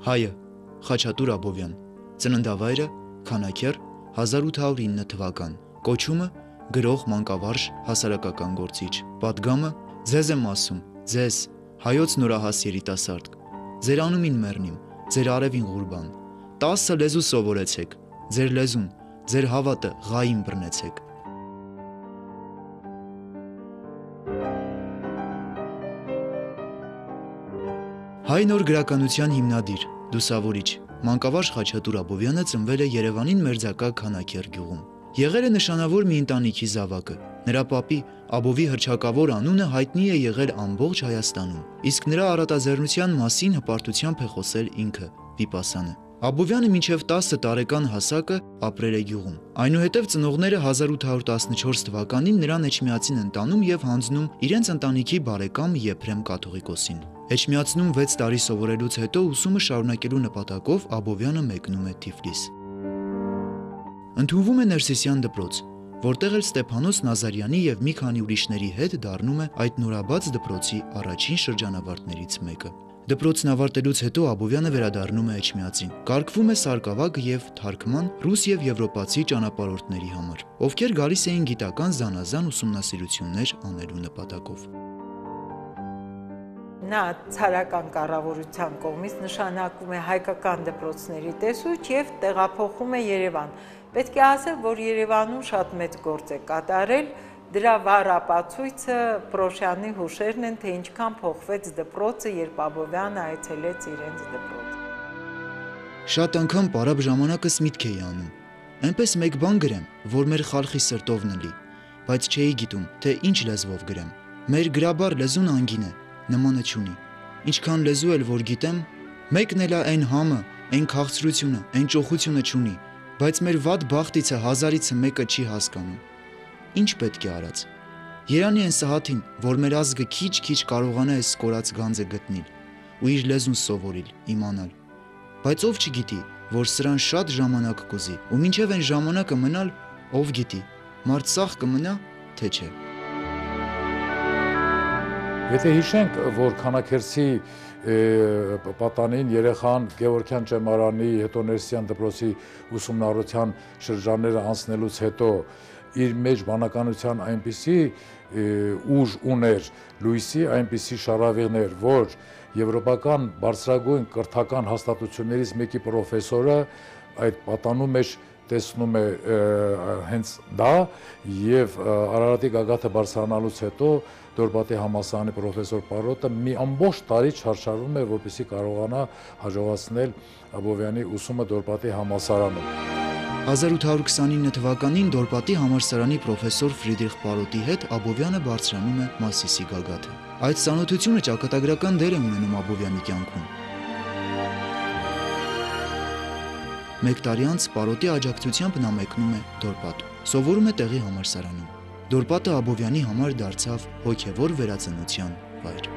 Հայը Խաչատուր Աբովյան, ծննդավայրը Քանաքեռ 1809 թվական, կոչումը գրող մանկավարժ հասարակական գործիչ, պատգամը ձեզ եմ ասում, ձեզ հայոց նորահաս երիտասարդ, ձեր անումին մեռնիմ, ձեր արևին ղուրբան, 10 լեզու սովորեցեք, ձեր լեզուն, ձեր հավատը ղային բռնեցեք։ Հայ նոր գրականության հիմնադիր, դուսավորիչ, մանկավարժ Խաչատուր Աբովյանը ծնվել է Երևանին մերձակա Քանաքեռ գյուղում։ Եղել է նշանավոր մի ընտանիքի զավակը։ Նրա պապի Աբովի հռչակավոր անունը հայտնի է եղել ամբողջ Հայաստանում, իսկ նրա առատաձեռնության մասին հպարտությամբ է խոսել ինքը՝ Վիպասանը։ Աբովյանը մինչև 10 տարեկան հասակը ապրել է գյուղում։ Այնուհետև ծնողները 1814 թվականին նրան էջմիածին են տանում եւ հանձնում իրենց ընտանիքի բարեկամ Եփրեմ կաթողիկոսին։ Էջմիածնում 6 տարի սովորելուց հետո ուսումը շարունակելու նպատակով Աբովյանը մեկնում է Թիֆլիս։ Ընդունվում է Ներսիսյան դպրոց, որտեղ էլ Ստեփանոս Նազարյանի եւ մի քանի ուրիշների հետ դառնում է այդ նորաբաց դպրոցի առաջին շրջանավարտներից մեկը։ Դպրոցն ավարտելուց հետո Աբովյանը վերադառնում է Էջմիածին։ Կարգվում է սարկավագ եւ թարգման ռուս եւ եվրոպացի ճանապարհորդների համար, ովքեր գալիս էին գիտական զանազան ուսումնասիրություններ անելու նպատակով։ Նա ցարական կառավարության կողմից նշանակվում է հայկական դպրոցների տեսուչ եւ տեղափոխվում է Երևան։ Պետք է ասել, որ Երևանում շատ մեծ գործ է կատարել, դրա վառ ապացույցը Պրոշյանի հուշերն են, թե ինչքան փոխվեց դպրոցը, երբ Աբովյանը այցելեց իրենց դպրոց։ Շատ անգամ պարապ ժամանակս միտք էի անում։ Այնպես մեկ բան գրեմ, որ մեր խալխի սրտով նլի, բայց չէի գիտում, թե ինչ լեզվով գրեմ։ Մեր գրաբար լեզուն անգին է, նմանը չունի։ Ինչքան լեզու էլ որ գիտեմ, մեկն էլ այն համը, այն քաղցրությունը, այն ճոխությունը չունի, բայց մեր վատ բախտիցը հազարիցը մեկը չի հասկանում։ Ինչ պետք է արած։ Երանի են Սահաթին, որ մեր ազգը քիչ-քիչ կարողանա այս սկորած գանձը գտնել ու իր լեզուն սովորել, իմանալ։ Բայց ով չգիտի, որ սրան շատ ժամանակ կուզի, ու մինչև այն ժամանակը մնալ, ով գիտի, մարդ սաղ կմնա, թե չէ։ Եթե հիշենք, որ Քանաքերցի պատանին երեխան Գևորգյան ճեմարանի, հետո Ներսիսյան դպրոցի ուսումնառության շրջանները անցնելուց հետո իր մեջ բանականության այնպիսի ուժ ուներ, լույսի այնպիսի շարավիղներ, որ եվրոպական բարձրագույն կրթական հաստատություններից մեկի պրոֆեսորը այդ պատանու մեջ տեսնում է հենց դա եւ Արարատի գագաթը բարձրանալուց հետո Դորպատի համալսարանի պրոֆեսոր Պարոտը մի ամբողջ տարի չարչարվում էր, որպեսզի կարողանա հաջողացնել Աբովյանի ուսումը Դորպատի համալսարանում։ 1829 թվականին Դորպատի համալսարանի պրոֆեսոր Ֆրիդրիխ Պարոտի հետ Աբովյանը բարձրանում է Մասիսի գագաթը։ Այդ ծանոթությունը ճակատագրական դեր է ունենում Աբովյանի կյանքում։ Մեկ տարի անց Պարոտի աջակցությամբ նա մեկնում է Դորպատ, սովորում է տեղի համալսարանում։ Դորպատը Աբովյանի համար դարձավ հոգևոր վերածնության վայր։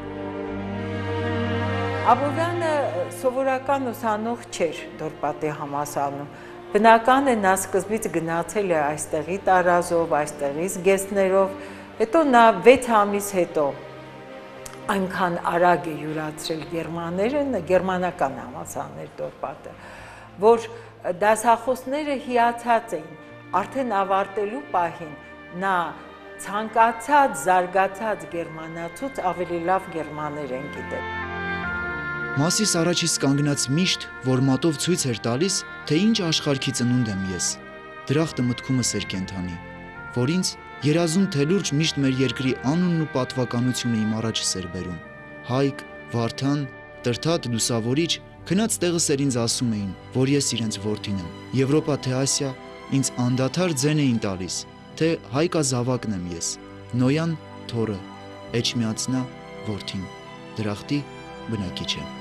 Աբովյանը սովորական ուսանող չէր Դորպատի համալսարանում։ Բնական է նա սկզբից գնացել է այստեղի տարազով, այստեղի զգեստներով, հետո նա 6 ամիս հետո այնքան արագ է յուրացրել գերմանական համալսարներ Դորպատը, որ դասախոսները հիացած էին, արդեն ավարտելու պահին նա ցանկացած, զարգացած գերմանացուց ավելի լավ գերմաներ են գիտել։ Մասիս առաջից կանգնած միշտ, որ մատով ցույց էր տալիս, թե ինչ աշխարհքի ծնունդ եմ ես, դրախտը մտքումս էր կենթանի, որ ինձ երազուն թելուրջ միշտ մեր երկրի անունն ու պատվականությունը իմ առաջս էր բերում։ Հայկ, Վարդան, Տրթատ, լուսավորիչ, քնած տեղս էր ինձ ասում էին, որ ես իրենց որդին եմ։ Եվրոպա թե Ասիա ինձ անդադար ձեն էին տալիս, թե հայկա զավակն եմ ես, Նոյան թորը, Էջմիածնա որդին, դրախտի բնակիչ է։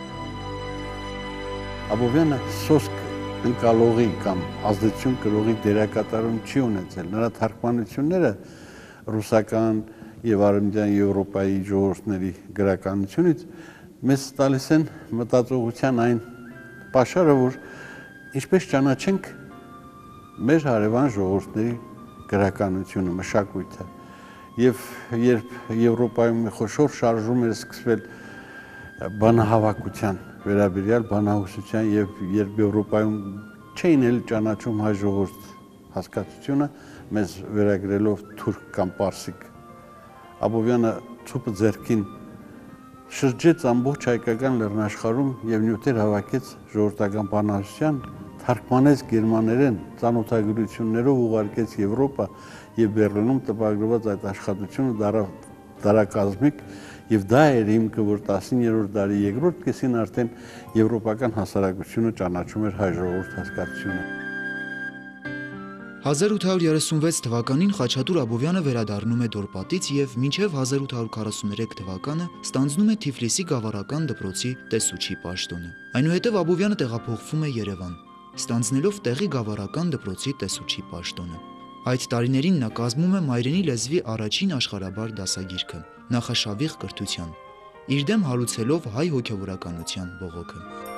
Աբովյանը սոսկ ընկալողի կամ ազդեցություն կրողի դերակատարում չի ունեցել։ Նրա թարգմանությունները ռուսական եւ արևմտյան Եվրոպայի ժողովուրդների գրականությունից մեզ տալիս են մտածողության այն պաշարը, որ ինչպես ճանաչենք մեր հարևան ժողովուրդների գրականությունը, մշակույթը, եւ երբ Եվրոպայում խոշոր շարժում էր սկսվել բանահավաքության վերաբերյալ բանահյուսության եւ երբ Եվրոպայում չէին էլ ճանաչում հայ ժողովուրդ հասկացությունը մեզ վերագրելով թուրք կամ պարսիկ Աբովյանը ցուպը ձեռքին շրջեց ամբողջ հայկական լեռնաշխարհում եւ նյութեր հավաքեց ժողովրդական բանահյուսության թարգմանեց գերմաներեն ծանոթագրություններով ուղարկեց Եվրոպա եւ Բերլինում տպագրված այդ աշխատությունը դարակազմիկ եւ դա էր հիմքը որ 19-րդ դարի երկրորդ կեսին արդեն եվրոպական հասարակությունը ճանաչում էր հայ ժողովուրդ հասկացությունը 1836 թվականին Խաչատուր Աբովյանը վերադառնում է Դորպատից եւ մինչեւ 1843 թվականը ստանձնում է Թիֆլիսի գավառական դպրոցի տեսուչի պաշտոնը։ Այնուհետև Աբովյանը տեղափոխվում է Երևան, ստանձնելով տեղի գավառական դպրոցի տեսուչի պաշտոնը։ Այդ տարիներին նա կազմում է մայրենի լեզվի առաջին աշխարհաբար դասագիրքը՝ Նախաշավիղ կրթության, իր դեմ հարուցելով հայ հոգևորականության բողոքը։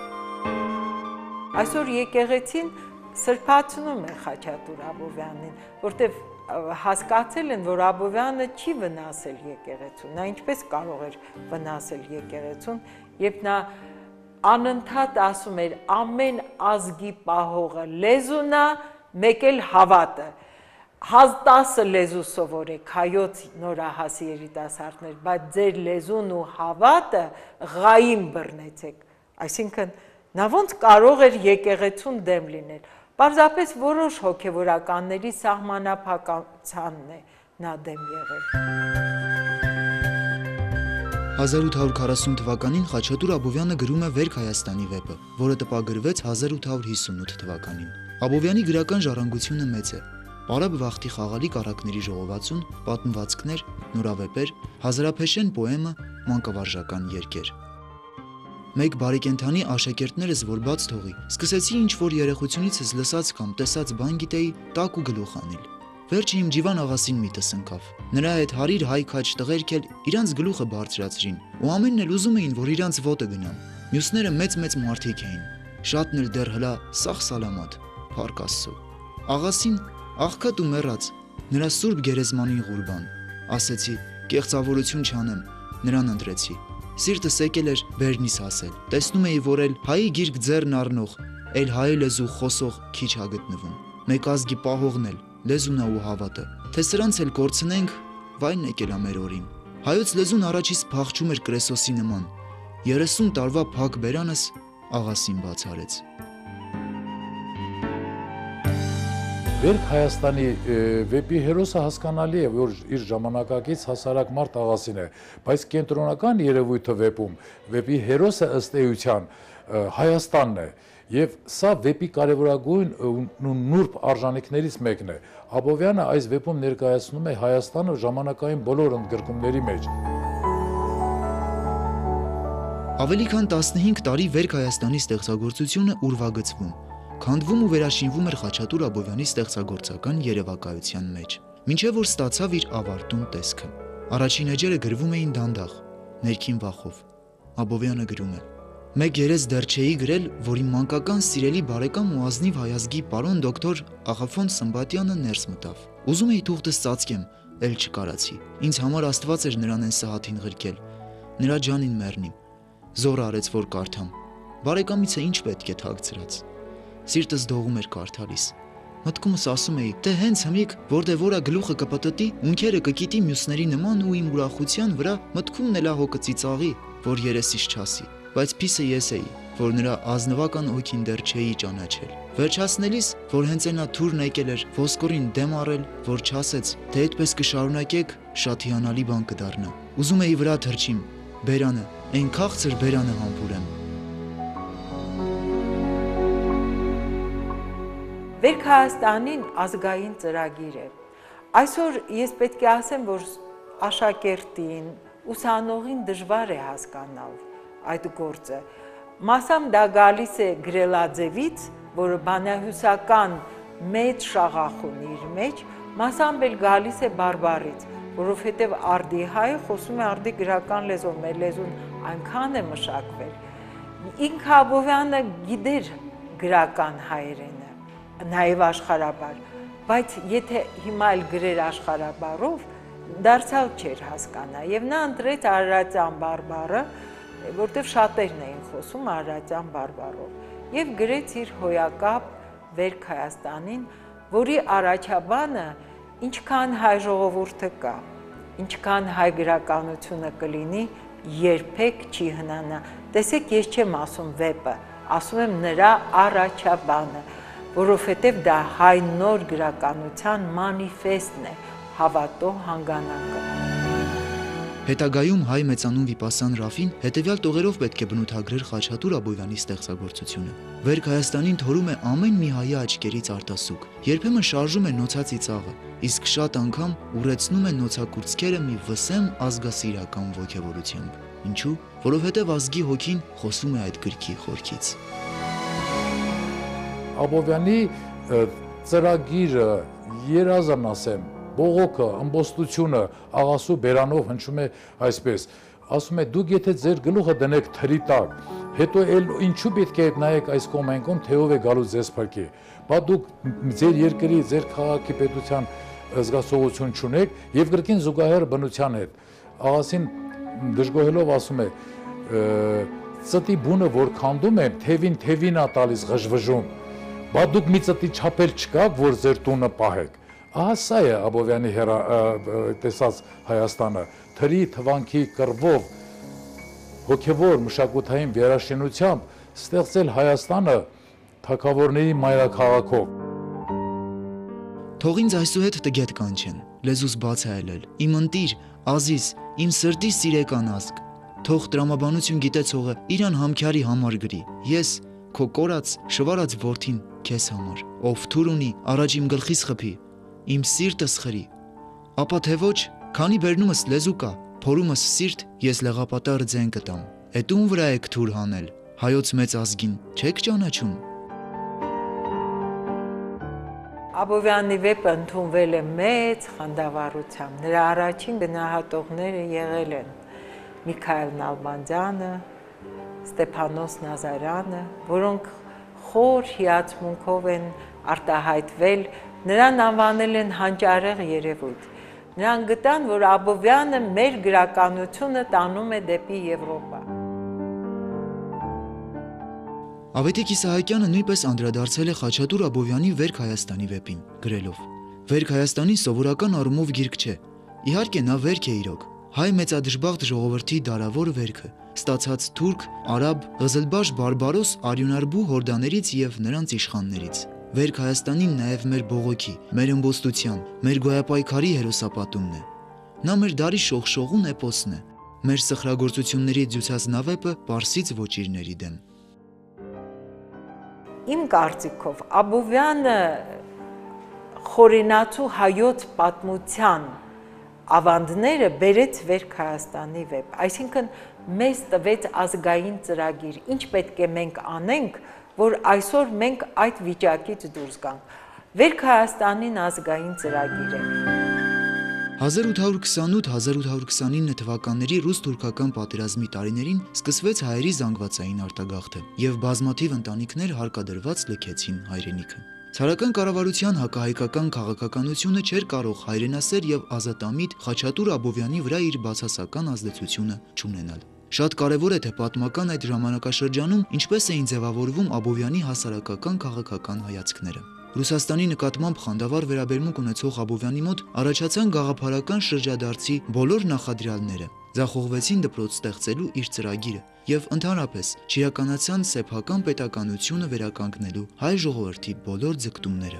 Այսօր եկեղեցին սրբացնում է Խաչատուր Աբովյանին, որտեղ հասկացել են, որ Աբովյանը չի վնասել եկեղեցուն, նա ինչպես կարող էր վնասել եկեղեցուն, երբ նա անընդհատ ասում էր ամեն ազգի պահողը լեզուն է, մեկ էլ հավատը։ 10 լեզու սովորեք հայոց նորահասի երիտասարդներ, բայց ձեր լեզուն ու հավատը ղային բռնեցեք։ Այսինքն նա ոնց կարող էր եկեղեցուն դեմ լինել։ Պարզապես որոշ հոգևորականների սահմանափակցանն է նա դեմ եղել։ 1840 թվականին Խաչատուր Աբովյանը գրում է Վերք Հայաստանի վեպը, որը տպագրվեց 1858 թվականին։ Աբովյանի գրական ժառանգությունը մեծ է։ Պարաբ Վախտի խաղալի կարակների ժողովածուն, պատմվածքներ, նորավեպեր, հազարափեշեն պոեմը, մանկավարժական երգեր։ Մեկ բարեկենդանի աշակերտներս որ բաց թողի, սկսեցի ինչ-որ երեխությունիցս լսած կամ տեսած բան գիտեի, տակ ու գլուխ անել։ Վերջը իմ ջիվան աղասին միտս ընկավ։ Նրա հետ հարիր հայ քաջ տղերք էլ իրանց գլուխը բարձրացրին, ու ամենն էլ ուզում էին, որ իրանց ոտը գնան։ Մյուսները մեծ մարդիկ էին, շատն էլ դեռ հլա սաղ սալամատ, փառք Աստծո։ Աղասին աղքատ ու մեռած, նրա սուրբ գերեզմանին ղուրբան, ասեցի, կեղծավորություն չանեմ, նրան ընտրեցի։ Սիրտս եկել էր բերնիս հասել, տեսնում էի, որ էլ հայի գիրք ձեռն առնող, էլ հայ լեզու խոսող քիչ հա գտնվում։ Մեկ ազգի պահողն էլ, լեզունա ու հավատը, թե սրանց էլ կորցնենք, վայն եկել ա մեր օրին։ Հայոց լեզուն առաջից փախչում էր Կրեսոսի նման, 30 տարվա փակ բերանս աղասին բաց արեց։ Վերք Հայաստանի վեպի հերոսը հասկանալի է, որ իր ժամանակակից հասարակ մարդ աղասին է, բայց կենտրոնական երևույթը վեպի հերոսը ըստ էության Հայաստանն է, եւ սա վեպի կարևորագույն ու նուրբ արժանինքներից մեկն է։ Աբովյանը այս վեպում ներկայացնում է Հայաստանը ժամանակային բոլոր ընդգրկումների մեջ։ Ավելի քան 15 տարի Վերք Հայաստանի ստեղծագործությունը ուրվագծվում, քանդվում ու վերաշինվում էր Խաչատուր Աբովյանի ստեղծագործական երևակայության մեջ, մինչև որ ստացավ իր ավարտուն տեսքը։ Առաջին էջերը գրվում էին դանդաղ, ներքին վախով։ Աբովյանը գրում է. Մեկ երես դեռ չէի գրել, որ իմ մանկական սիրելի բարեկամ ու ազնիվ հայազգի պարոն դոկտոր Աղաֆոնտ Սմբատյանը ներս մտավ։ Ուզում էի թուղթս ծածկեմ, էլ չկարացի։ Ինձ համար Աստված էր նրան այն սահաթին ղրկել։ Նրա ջանին մեռնիմ։ Զոր արեց, որ կարդամ։ Բարեկամիցը ինչ պետք է թաքցրած։ Սիրտս դողում էր կարդալիս։ Մտքումս ասում էի, թե հենց հմիկ, որտեղ որա գլուխը կպտտի, ունքերը կկիտի մյուսների նման ու իմ ուրախության վրա մտքումն էլ ահո կծիծաղի, որ երեսիս չասի, բայց փիսը ես էի, որ նրա ազնվական հոգին դեռ չէի ճանաչել։ Վերջացնելիս, որ հենց այնա թուրն եկել էր ոսկորին դեմ առել, որ չասեց, թե այդպես կշարունակեք, շատ հիանալի բան կդառնա։ Ուզում էի վրա թռչիմ, բերանը, այն քաղցր բերանը համբուրեմ։ Վերք Հայաստանին ազգային ծրագիր է։ Այսօր ես պետք է ասեմ, որ աշակերտին, ուսանողին դժվար է հասկանալ այդ գործը։ Մասամբ դա գալիս է գրելաձևից, որը բանահյուսական մեծ շաղախ ունի իր մեջ, մասամբ էլ գալիս է բարբառից, որովհետև արդի հայը խոսում է արդի գրական լեզվով, մեր լեզուն այնքան է մշակվել։ Ինքը Աբովյանը գիտեր գրական հայերենը, նաև աշխարհաբար, բայց եթե հիմա էլ գրեր աշխարհաբարով, դարձյալ չէր հասկանա, եւ նա ընտրեց արարածյան բարբառը, որտեղ շատերն էին խոսում արարատյան բարբառով եւ գրեց իր հոյակապ Վերք Հայաստանին, որի առաջաբանը ինչքան հայ ժողովուրդը կա, ինչքան հայ գրականությունը կլինի, երբեք չի հնանա։ Տեսեք, ես չեմ ասում վեպը, ասում եմ նրա առաջաբանը, որովհետև դա հայ նոր գրականության մանիֆեստն է, հավատո հանգանակը։ Հետագայում հայ մեծանուն վիպասան Ռաֆին հետևյալ տողերով պետք է բնութագրեր Խաչատուր Աբովյանի ստեղծագործությունը։ Վերք Հայաստանին թորում է ամեն մի հայի աչքերից արտասուք, երբեմն շարժում է նոցածի ծաղը, իսկ շատ անգամ ուռեցնում է նոցակուրծքերը մի վսեմ ազգասիրական ոգևորությամբ։ Ինչու՞, որովհետև ազգի հոգին խոսում է այդ գրքի խորքից։ Աբովյանի ծրագիրը, երազն ասեմ, բողոքը, ըմբոստությունը աղասու բերանով հնչում է այսպես, ասում է դուք եթե ձեր գլուխը դնեք թրի տակ, հետո էլ ինչու պետք է նայեք այս կողմ այն կողմ, թե ով է գալու ձեզ փրկի, բա դուք ձեր երկրի, ձեր քաղաքի պետության զգացողություն չունեք եւ կրկին զուգահեռ բնության հետ։ Աղասին դժգոհելով ասում է ծտի բունը որ քանդում են, թևին է տալիս ղժվժում, բա դուք մի ծտի չափել չկաք, որ ձեր տունը պահեք։ Ահա սա է Աբովյանի տեսած Հայաստանը, թրի թվանքի կռվով, հոգևոր մշակութային վերաշինությամբ ստեղծել Հայաստանը թագավորների մայրաքաղաքով։ Թող ինձ այսուհետ տգետ կանչեն, լեզուս բաց է ելել, իմ ընտիր, ազիզ, իմ սրտի սիրեկան ազգ, թող տրամաբանություն գիտեցողը իրան համքյարի համար գրի, ես քո կորած, շվարած որդին քեզ համար, ով թուր ունի, առաջ իմ գլխիս խփի, իմ սիրտս խրի, ապա թե ոչ, քանի բերնումս լեզու կա, փորումս սիրտ, ես լեղապատառ ձեն կտամ, էդ ում վրա եք թուր հանել, հայոց մեծ ազգին, չեք ճանաչում։ Աբովյանի վեպը ընդունվել է մեծ խանդավառությամբ, նրա առաջին գնահատողները եղել են Միքայել Նալբանդյանը, Ստեփանոս Նազարյանը, որոնք խոր հիացմունքով են արտահայտվել, նրան անվանել են հանճարեղ երևույթ։ Նրանք գտան, որ Աբովյանը մեր գրականությունը տանում է դեպի Եվրոպա։ Ավետիք Իսահակյանը նույնպես անդրադարձել է Խաչատուր Աբովյանի Վերք Հայաստանի վեպին, գրելով. Վերք Հայաստանի սովորական առումով գիրք չէ։ Իհարկե նա վերք է իրոք, հայ մեծադժբախտ ժողովրդի դարավոր վերքը, ստացած թուրք, արաբ, ղզլբաշ բարբարոս արյունարբու հորդաներից եւ նրանց իշխաններից։ Վերք Հայաստանին նաև մեր բողոքի, մեր ըմբոստության, մեր գոյապայքարի հերոսապատումն է։ Նա մեր դարի շողշողուն էպոսն է, մեր սխրագործությունների ձյուցած նավեպը պարսից ոճիրների դեմ։ Իմ կարծիքով Աբովյանը խորենացու հայոց պատմության ավանդները բերեց Վերք Հայաստանի վեպ, այսինքն մեզ տվեց ազգային ծրագիր, ինչ պետք է մենք անենք, որ այսօր մենք այդ վիճակից դուրս գանք։ Վերք Հայաստանին ազգային ծրագիր է։ 1828-1829 թվականների ռուս-թուրքական պատերազմի տարիներին սկսվեց հայերի զանգվածային արտագաղթը եւ բազմաթիվ ընտանիքներ հարկադրված լքեցին հայրենիքը։ Ցարական կառավարության հակահայկական քաղաքականությունը չէր կարող հայրենասեր եւ ազատամիտ Խաչատուր Աբովյանի վրա իր բացասական ազդեցությունը չունենալ։ Շատ կարևոր է, թե պատմական այդ ժամանակաշրջանում ինչպես էին ձևավորվում Աբովյանի հասարակական քաղաքական հայացքները։ Ռուսաստանի նկատմամբ խանդավառ վերաբերմունք ունեցող Աբովյանի մոտ առաջացան գաղափարական շրջադարձի բոլոր նախադրյալները, ձախողվեցին դպրոց ստեղծելու իր ծրագիրը եւ ընդհանրապես չիրականացան սեփական պետականությունը վերականգնելու հայ ժողովրդի բոլոր ձգտումները։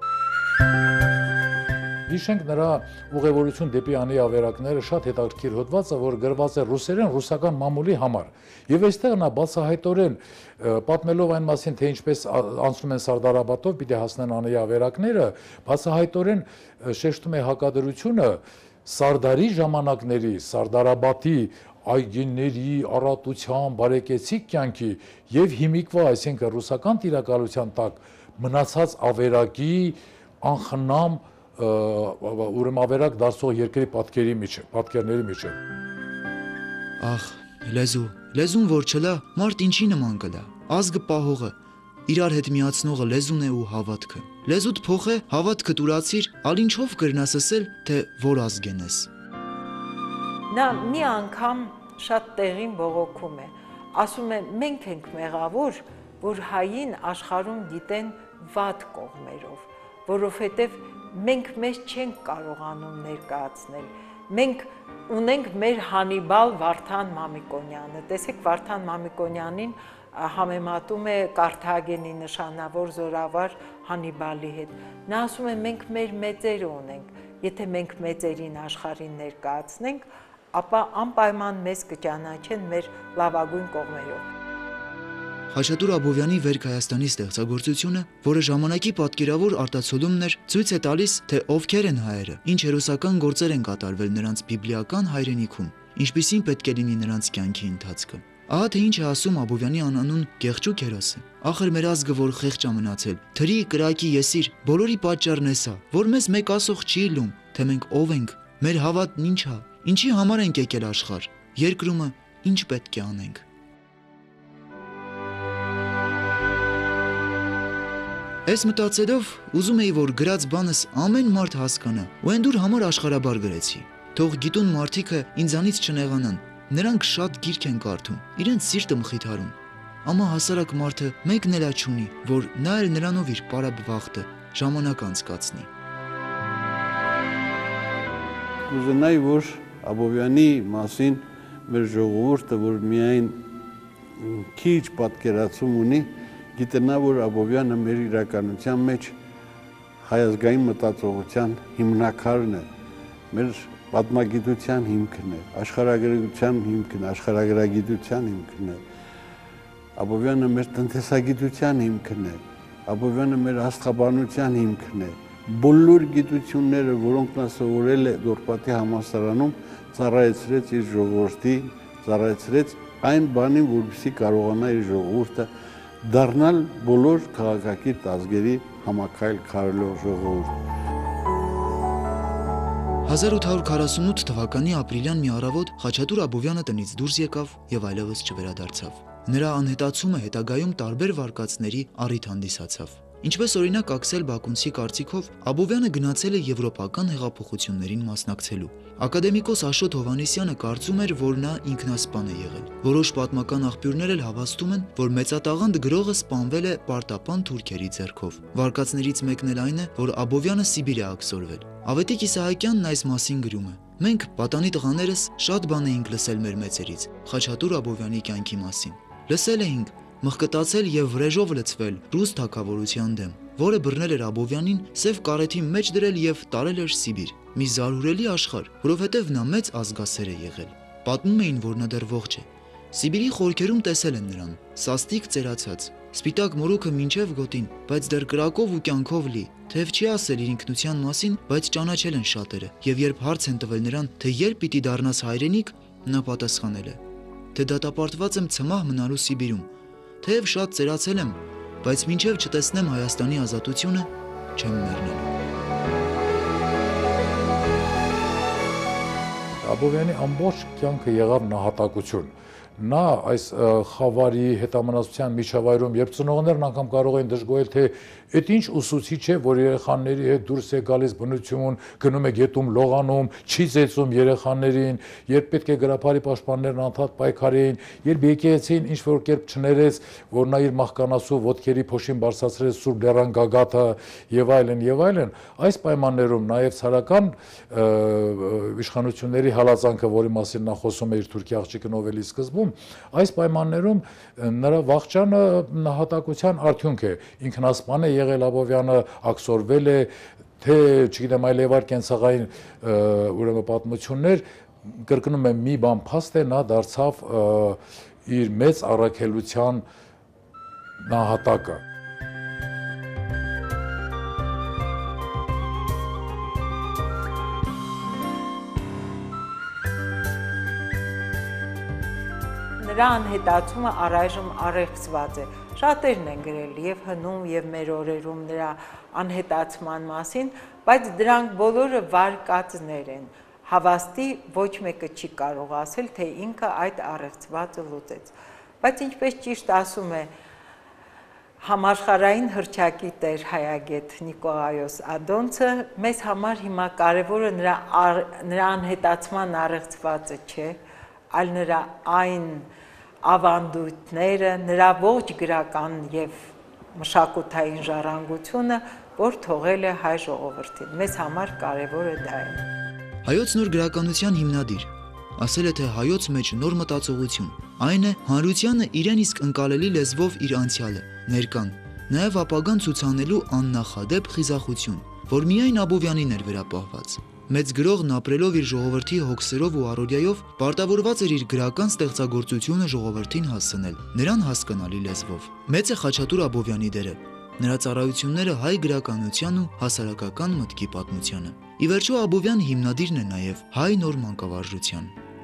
Հիշենք նրա ուղևորություն դեպի անի ավերակները շատ հետաքրքիր հոդվածը, որ գրված է ռուսերեն ռուսական մամուլի համար։ Եվ այստեղ նա բացահայտորեն պատմելով այն մասին, թե ինչպես անցնում են Սարդարաբադով, պիտի հասնեն անի ավերակները, բացահայտորեն շեշտում է հակադրությունը Սարդարի ժամանակների, Սարդարաբադի այգիների, առատության, բարեկեցիկ կյանքի եւ հիմիկվա, այսինքն ռուսական տիրակալության տակ մնացած ավերակի անխնամ ուրեմն ավերակ դարձող երկրի պատկերների միջև։ Ախ, լեզուն որ չլա, մարդ ինչի նման կլա։ Ազգը պահողը, իրար հետ միացնողը լեզուն է ու հավատքը։ Լեզուդ փոխե, հավատքը տուրացիր, ալ ինչով կրնաս ասել, թե որ ազգ են ես։ Նա մի անգամ շատ տեղին բողոքում է։ Ասում է մենք ենք մեղավոր, որ հային աշխարհում գիտեն վատ կողմերով, որովհետև մենք մեզ չենք կարողանում ներկայացնել։ Մենք ունենք մեր Հանիբալ Վարդան Մամիկոնյանը։ Տեսեք, Վարդան Մամիկոնյանին համեմատում է Կարթագենի նշանավոր զորավար Հանիբալի հետ։ Նա ասում է մենք մեր մեծերը ունենք։ Եթե մենք մեծերին աշխարհին ներկայացնենք, ապա անպայման մեզ կճանաչեն մեր լավագույն կողմերով։ Խաչատուր Աբովյանի «Վերք Հայաստանի» ստեղծագործությունը, որը ժամանակի պատկերավոր արտացոլումն էր, ցույց է տալիս, թե ովքեր են հայերը, ինչ հերոսական գործեր են կատարվել նրանց բիբլիական հայրենիքում, ինչպիսին պետք է լինի նրանց կյանքի ընթացքը։ Ահա թե ինչ է ասում Աբովյանի անանուն գեղեցիկ հերոսը։ Ախր մեր ազգը, որ խեղճ է մնացել, թրի, կրակի, եսիր, բոլորի պատճառն է սա, որ մեզ մեկ ասող չի լում, թե մենք ով ենք, մեր հավատն ինչ է, ինչի համար ենք եկել աշխարհ, երկրումը ինչ պետք է անենք։ Այս մտածելով ուզում էի, որ գրած բանս ամեն մարդ հասկանա, ու այն դուր համար աշխարհաբար գրեցի։ Թող գիտուն մարդիկը ինձանից չնեղանան, նրանք շատ գիրք են կարդում, իրենց սիրտը մխիթարում։ Ամա հասարակ մարդը մեկն էլ չունի, որ նա էլ նրանով իր պարապ վախտը ժամանակ անցկացնի։ Կուզենայի, որ Աբովյանի մասին մեր ժողովուրդը, որ միայն քիչ պատկերացում ունի, գիտնա, որ Աբովյանը մեր իրականության մեջ հայազգային մտածողության հիմնակարն է, մեր պատմագիտության հիմքն է, աշխարհագրության հիմքն է, աշխարհագրագիտության հիմքն է, Աբովյանը մեր տնտեսագիտության հիմքն է, Աբովյանը մեր աստղաբանության հիմքն է, բոլոր գիտությունները, որոնք նա սովորել է Դորպատի համալսարանում, ծառայեցրեց իր ժողովրդի, ծառայեցրեց այն բանին, որպեսզի կարողանա իր ժողովուրդը դառնալ բոլոր քաղաքակիրթ ազգերի համակայել քարելով ժողովուրդ։ 1848 թվականի ապրիլյան մի առավոտ Խաչատուր Աբովյանը տնից դուրս եկավ եւ այլևս չվերադարձավ։ Նրա անհետացումը հետագայում տարբեր վարկածների առիթ հանդիսացավ։ Ինչպես օրինակ Աքսել Բակունցի կարծիքով Աբովյանը գնացել է եվրոպական հեղափոխություններին մասնակցելու։ Ակադեմիկոս Աշոտ Հովհաննիսյանը կարծում էր, որ նա ինքնասպան է եղել։ Որոշ պատմական աղբյուրներ էլ հավաստում են, որ մեծատաղանդ գրողը սպանվել է պարտապան թուրքերի ձեռքով։ Վարկածներից մեկն էլ այն է, որ Աբովյանը Սիբիր է աքսորվել։ Ավետիք Իսահակյանն այս մասին գրում է. «Մենք պատանի տղաներս շատ բան էինք լսել մեր մեծերից Խաչատուր Աբովյանի կյանքի մասին։ Լսել էինք մղկտացել եւ վրեժով լցվել ռուս թագավորության դեմ, որը բռնել էր Աբովյանին, սև կարեթի մեջ դրել եւ տարել էր Սիբիր։ Մի զարհուրելի աշխարհ, որովհետեւ նա մեծ ազգասեր է եղել։ Պատմում էին, որ նա դեռ ողջ է։ Սիբիրի խորքերում տեսել են նրան, սաստիկ ծերացած, սպիտակ մորուքը մինչև գոտին, բայց դեռ կրակով ու կյանքով լի։ Թեև չի ասել իր ինքնության մասին, բայց ճանաչել են շատերը, եւ երբ հարց են տվել նրան, թե երբ պիտի դառնաս հայրենիք, նա պատասխանել է, թե դատապարտված եմ ցմահ մնալու Սիբիրում, թեև շատ ծերացել եմ, բայց մինչև չտեսնեմ Հայաստանի ազատությունը, չեմ մեռնելու։ Աբովյանի ամբողջ կյանքը եղավ նահատակություն։ Նա այս խավարի հետամնացության միջավայրում, երբ ծնողներն անգամ կարող են դժգոհել, թե այդ ինչ ուսուցիչ է, որ երեխաների հետ դուրս է գալիս բնություն, գնում է գետում լողանում, չի ծեծում երեխաներին, երբ պետք է գրաբարի պաշտպաններն անդադ պայքարեին, երբ եկեղեցին ինչ որ կերպ չներեց, որ նա իր մահկանացու ոտքերի փոշին բարձրացրեց Սուրբ Լեռան գագաթը եւ այլն, այս պայմաններում նաեւ ցարական իշխանությունների հալածանքը, որի մասին նա խոսում է իր թուրքի աղջիկը նովելի սկզբում, այս պայմաններում նրա վախճանը նահատակության արդյունք է, ինքնասպան է եղել Աբովյանը, աքսորվել է, թե չգիտեմ այլևար կենցաղային ուրեմն պատմություններ, կրկնում եմ մի բան փաստ է, նա դարձավ իր մեծ առաքելության նահատակը։ Նրա անհետացումը առայժմ առեղծված է։ Շատերն են գրել եւ հնում եւ մեր օրերում նրա անհետացման մասին, բայց դրանք բոլորը վարկածներ են։ Հավաստի ոչ մեկը չի կարող ասել, թե ինքը այդ առեղծվածը լուծեց։ Բայց ինչպես ճիշտ ասում է համաշխարհային հռչակի տեր հայագետ Նիկողայոս Ադոնցը, մեզ համար հիմա կարևորը նրա անհետացման առեղծվածը չէ, այլ նրա այն ավանդույթները, նրա ողջ գրական եւ մշակութային ժառանգությունը, որ թողել է հայ ժողովրդին։ Մեզ համար կարևորը դա է։ Հայոց նոր գրականության հիմնադիր ասել է, թե հայոց մեջ նոր մտածողություն, այն է հանրությանը իրեն իսկ ընկալելի լեզվով իր անցյալը, ներկան, նաև ապագան ցուցանելու աննախադեպ խիզախություն, որ միայն Աբովյանին էր վերապահված։ Մեծ գրողն ապրելով իր ժողովրդի հոգսերով ու առօրյայով պարտավորված էր իր գրական ստեղծագործությունը ժողովրդին հասցնել, նրան հասկանալի լեզվով։ Մեծ է Խաչատուր Աբովյանի դերը, նրա ծառայությունները հայ գրականության ու հասարակական մտքի պատմությանը։ Ի վերջո Աբովյան հիմնադիրն է նաև հայ նոր մանկավարժության։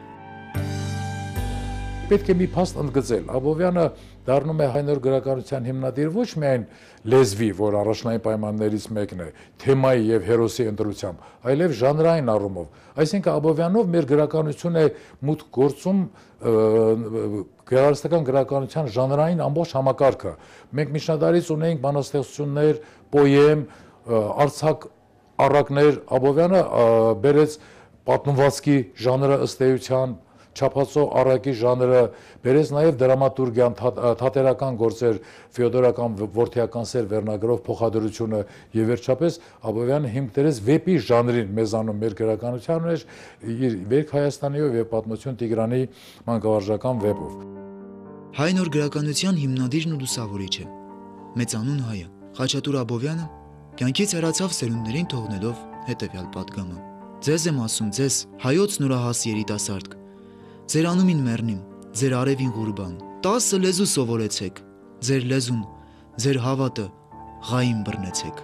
Պետք է մի փաստ ընդգծել, Աբովյանը դառնում է հայ նոր գրականության հիմնադիր ոչ միայն լեզվի, որ առաջնային պայմաններից մեկն է, թեմայի եւ հերոսի ընտրությամբ, այլև ժանրային առումով։ Այսինքն Աբովյանով մեր գրականություն է մուտք գործում գեղարվեստական գրականության ժանրային ամբողջ համակարգը։ Մենք միջնադարից ունեինք բանաստեղծություններ, պոեմ, արձակ առակներ, Աբովյանը բերեց պատմվածքի ժանրը ըստ էության, չափածո առակի ժանրը, բերեց նաև դրամատուրգիան, թատերական գործեր, ֆեոդորական, որդիական սեր վերնագրով փոխադրությունը եւ վերջապես Աբովյանը հիմք դրեց վեպի ժանրին մեզանում մեր գրականության մեջ իր Վերք Հայաստանիով եւ Պատմություն Տիգրանի մանկավարժական վեպով։ Հայ նոր գրականության հիմնադիրն ու լուսավորիչը, մեծանուն հայը, Խաչատուր Աբովյանը կյանքից հեռացավ սերունդներին թողնելով հետևյալ պատգամը. Ձեզ եմ ասում, ձեզ հայոց նորահաս երիտասարդ, ձեր անումին մեռնիմ, ձեր արևին ղուրբան, 10 լեզու սովորեցեք, ձեր լեզուն, ձեր հավատը ղային բռնեցեք։